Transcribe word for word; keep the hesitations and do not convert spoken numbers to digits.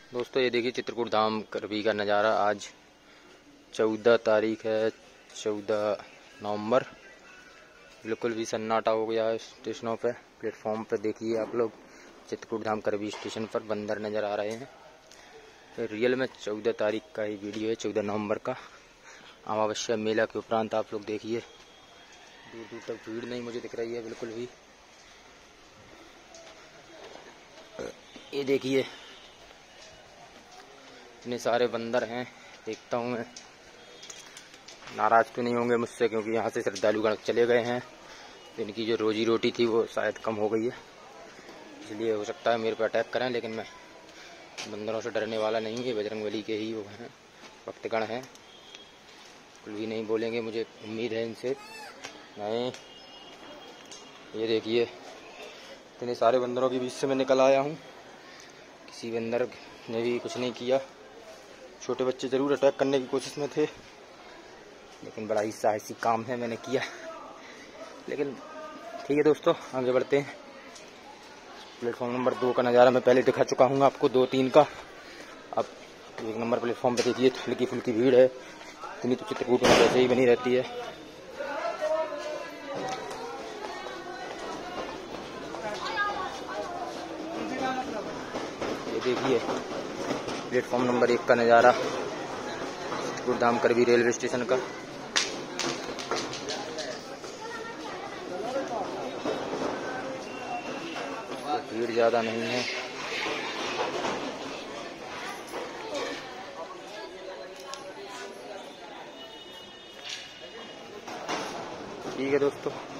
दोस्तों ये देखिए चित्रकूट धाम करवी का नज़ारा। आज चौदह तारीख है, चौदह नवंबर। बिल्कुल भी सन्नाटा हो गया है स्टेशनों पे, प्लेटफॉर्म पे। देखिए आप लोग चित्रकूट धाम करवी स्टेशन पर बंदर नज़र आ रहे हैं। तो रियल में चौदह तारीख का ही वीडियो है, चौदह नवंबर का। अमावस्या मेला के उपरांत आप लोग देखिए दूर दूर तक भीड़ नहीं मुझे दिख रही है बिल्कुल भी। ये देखिए इतने सारे बंदर हैं, देखता हूँ मैं। नाराज तो नहीं होंगे मुझसे क्योंकि यहाँ से श्रद्धालुगण चले गए हैं, तो इनकी जो रोजी रोटी थी वो शायद कम हो गई है, इसलिए हो सकता है मेरे पे अटैक करें। लेकिन मैं बंदरों से डरने वाला नहीं है, बजरंगबली के ही वो हैं, भक्तगण हैं, कुछ भी नहीं बोलेंगे, मुझे उम्मीद है इनसे। नहीं, ये देखिए इतने सारे बंदरों के बीच से मैं निकल आया हूँ, किसी बंदर ने भी कुछ नहीं किया। छोटे बच्चे ज़रूर अटैक करने की कोशिश में थे, लेकिन बड़ा ही साहसी काम है, मैंने किया। लेकिन ठीक है दोस्तों, आगे बढ़ते हैं। प्लेटफॉर्म नंबर दो का नज़ारा मैं पहले दिखा चुका हूँ आपको, दो तीन का। अब एक नंबर प्लेटफॉर्म पे देखिए हल्की फुल्की भीड़ है, इतनी तो चित्रकूट में वैसे ही बनी रहती है। ये देखिए प्लेटफॉर्म नंबर एक का नज़ारा चित्रकूट धाम करवी रेलवे स्टेशन का। तो भीड़ ज़्यादा नहीं है। ठीक है दोस्तों।